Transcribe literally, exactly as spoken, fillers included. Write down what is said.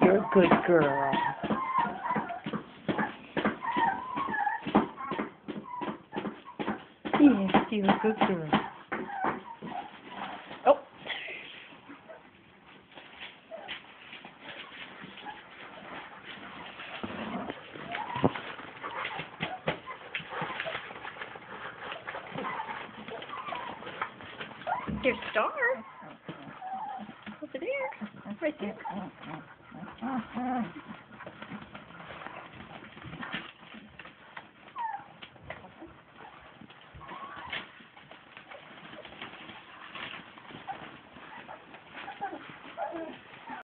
You're a good girl. Yes, you're a good girl. Oh. There's Star. Over there. Right there.